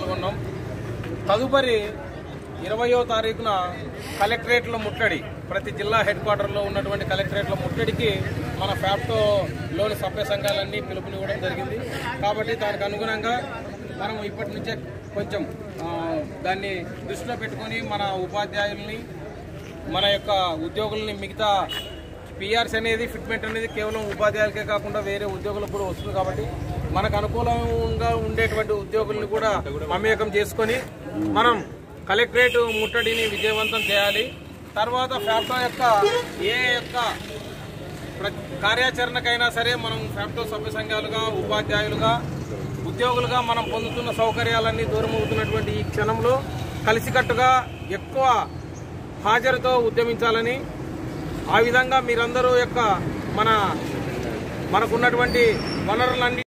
పాల్గొన్నాం. తదుపరి 20వ తారీఖున కలెక్టరేట్ల ముట్టడి, ప్రతి జిల్లా హెడ్ క్వార్టర్లో ఉన్నటువంటి కలెక్టరేట్ల ముట్టడికి మన ఫ్యాప్టోలోని సభ్య సంఘాలన్నీ పిలుపునివ్వడం జరిగింది. కాబట్టి దానికి అనుగుణంగా మనం ఇప్పటి నుంచే కొంచెం దాన్ని దృష్టిలో పెట్టుకొని మన ఉపాధ్యాయుల్ని, మన యొక్క ఉద్యోగుల్ని, మిగతా పిఆర్సీ అనేది, ఫిట్మెంట్ అనేది కేవలం ఉపాధ్యాయులకే కాకుండా వేరే ఉద్యోగులకు కూడా వస్తుంది. కాబట్టి మనకు అనుకూలంగా ఉండేటువంటి ఉద్యోగుల్ని కూడా మమేకం చేసుకొని మనం కలెక్టరేట్ ముట్టడిని విజయవంతం చేయాలి. తర్వాత ఫ్యాప్టో యొక్క కార్యాచరణకైనా సరే మనం ఫ్యాప్టో సభ్య సంఘాలుగా, ఉపాధ్యాయులుగా, ఉద్యోగులుగా మనం పొందుతున్న సౌకర్యాలన్నీ దూరం అవుతున్నటువంటి ఈ క్షణంలో కలిసికట్టుగా ఎక్కువ హాజరుతో ఉద్యమించాలని, ఆ విధంగా మీరందరూ మనకున్నటువంటి వనరులన్నీ